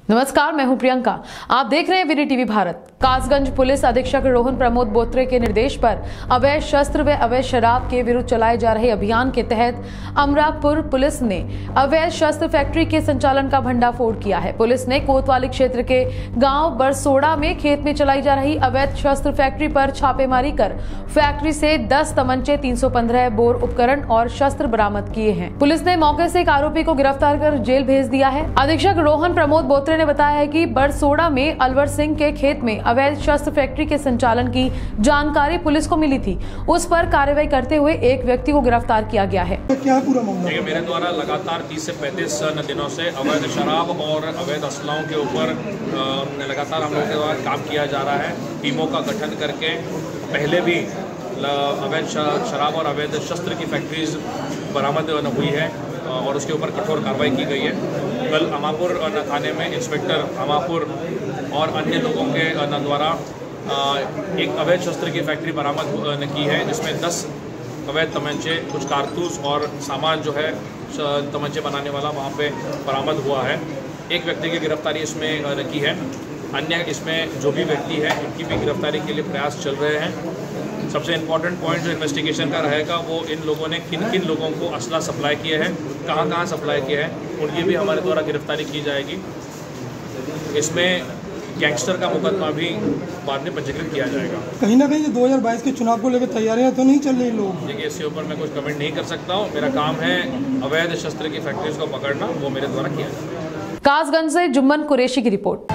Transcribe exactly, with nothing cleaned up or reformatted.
नमस्कार, मैं हूं प्रियंका। आप देख रहे हैं VD TV Bharat. Kasganj police अधीक्षक रोहन प्रमोद बोत्रे के निर्देश पर अवैध शस्त्र व अवैध शराब के विरुद्ध चलाए जा रहे अभियान के तहत अमरापुर पुलिस ने अवैध शस्त्र फैक्ट्री के संचालन का भंडाफोड़ किया है। पुलिस ने कोतवाली क्षेत्र के गांव बरसोड़ा में खेत में चलाई जा रही अवैध शस्त्र फैक्ट्री पर छापेमारी कर फैक्ट्री से दस तमंचे, तीन सौ पंद्रह बोर उपकरण और शस्त्र बरामद किए हैं। पुलिस ने मौके से एक आरोपी को गिरफ्तार कर जेल भेज दिया है। अधीक्षक रोहन प्रमोद बोत्रे ने बताया है कि बरसोड़ा में अलवर सिंह के खेत में अवैध शस्त्र फैक्ट्री के संचालन की जानकारी पुलिस को मिली थी। उस पर कार्रवाई करते हुए एक व्यक्ति को गिरफ्तार किया गया है। क्या पूरा मामला? मेरे द्वारा लगातार तीस से पैंतीस दिनों से अवैध शराब और अवैध असलाओं के ऊपर लगातार हम लोगों के द्वारा काम किया जा रहा है। टीमों का गठन करके पहले भी अवैध शराब और अवैध शस्त्र की फैक्ट्रीज बरामद हुई है और उसके ऊपर कठोर कार्रवाई की गई है। कल अमापुर थाने में इंस्पेक्टर अमापुर और अन्य लोगों के द्वारा एक अवैध शस्त्र की फैक्ट्री बरामद की है, जिसमें दस अवैध तमंचे, कुछ कारतूस और सामान जो है तमंचे बनाने वाला वहाँ पे बरामद हुआ है। एक व्यक्ति की गिरफ्तारी इसमें की है। अन्य इसमें जो भी व्यक्ति है उनकी भी गिरफ्तारी के लिए प्रयास चल रहे हैं। सबसे इम्पॉर्टेंट पॉइंट जो इन्वेस्टिगेशन का रहेगा वो इन लोगों ने किन किन लोगों को असला सप्लाई किए हैं, कहाँ कहाँ सप्लाई किया है, उनकी भी हमारे द्वारा गिरफ्तारी की जाएगी। इसमें गैंगस्टर का मुकदमा भी बाद में पंजीकृत किया जाएगा। कहीं ना कहीं दो हज़ार बाईस के चुनाव को लेकर तैयारियां तो नहीं चल रही लोग? देखिए, इसके ऊपर मैं कुछ कमेंट नहीं कर सकता हूँ। मेरा काम है अवैध शस्त्र की फैक्ट्रीज को पकड़ना, वो मेरे द्वारा किया जाएगा। कासगंज से जुम्मन कुरैशी की रिपोर्ट।